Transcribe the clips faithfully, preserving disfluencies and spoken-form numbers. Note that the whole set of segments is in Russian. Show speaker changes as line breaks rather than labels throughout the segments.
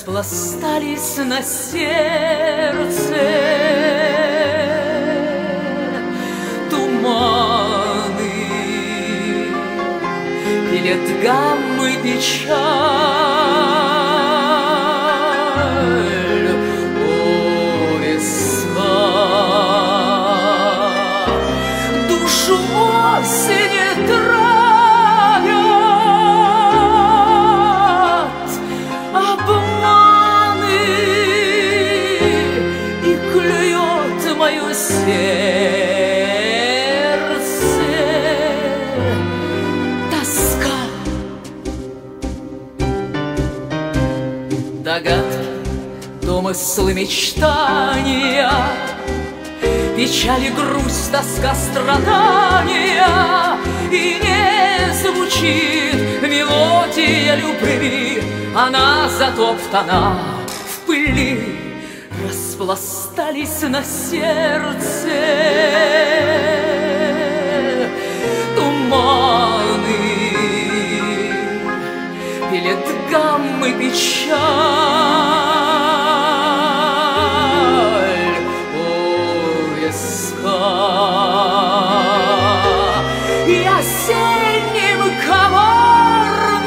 распластались на сердце туманы, пилят гаммы печаль. О, весна, душу осени травят, обманы, и клюет мое сердце тоска. Догадки, домыслы, мечтания, печаль и грусть, тоска, страдания, и не звучит мелодия любви, она затоптана в пыли, распластались на сердце туманы, пилят гаммы печаль. О, весна, и осенним коварным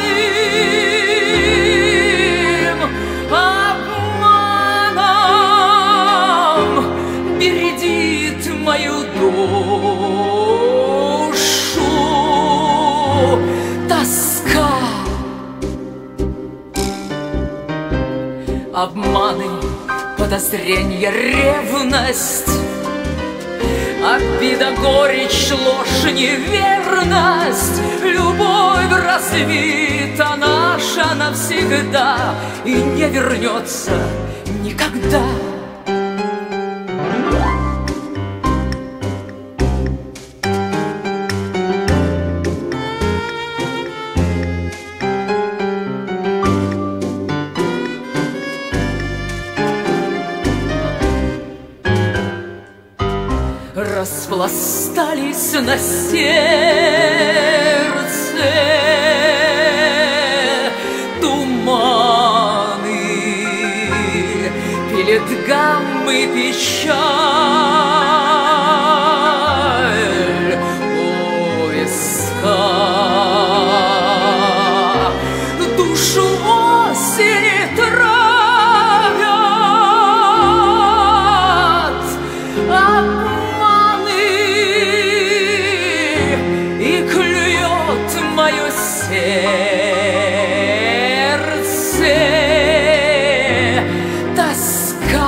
обманом бередит мою душу тоска. Обманы, подозренье, ревность, обида, горечь, ложь, неверность, любовь разбита наша навсегда и не вернется никогда. Распластались на сердце туманы, пилят гаммы печаль. О, весна, душу осени травят, мое сердце тоска.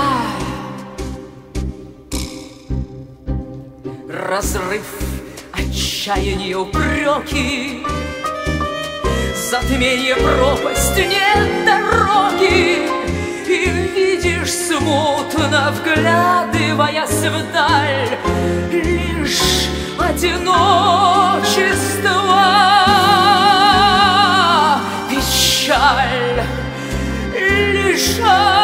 Разрыв, отчаяние, упреки, затмение, пропасть, нет дороги, и видишь смутно, вглядываясь вдаль, лишь одиночество, печаль, лишь